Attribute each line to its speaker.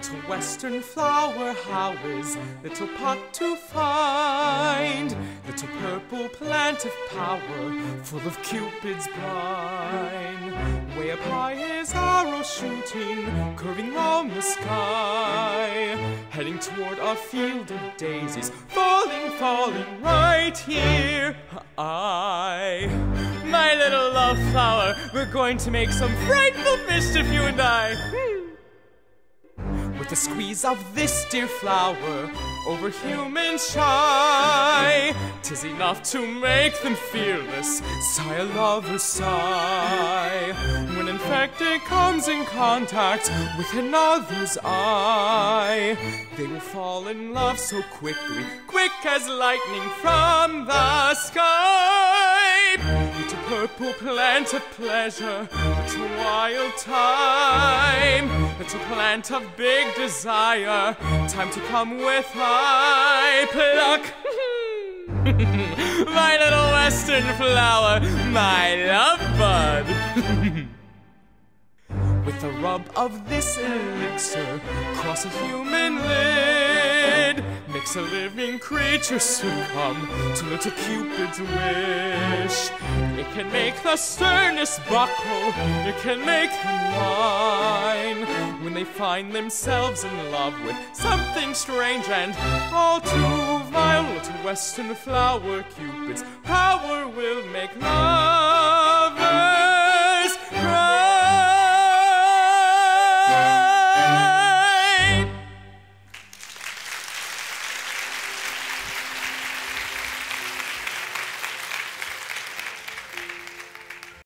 Speaker 1: Little western flower, how is little pot to find? Little purple plant of power, full of Cupid's brine. Way up high his arrow shooting, curving round the sky, heading toward a field of daisies, falling, falling right here. My little love flower, we're going to make some frightful mischief, you and I. With a squeeze of this dear flower, over humans shy, 'tis enough to make them fearless, sigh a lover's sigh. When infected comes in contact with another's eye, they will fall in love so quickly, quick as lightning from the sky. Little purple plant of pleasure, little wild time, little plant of big desire, time to come with I pluck. My little western flower, my love bud. With the rub of this elixir, cross a human lid, makes a living creature succumb to little Cupid's wish. It can make the sternest buckle, it can make them whine, when they find themselves in love with something strange and all too vile. Little western flower, Cupid's power will make love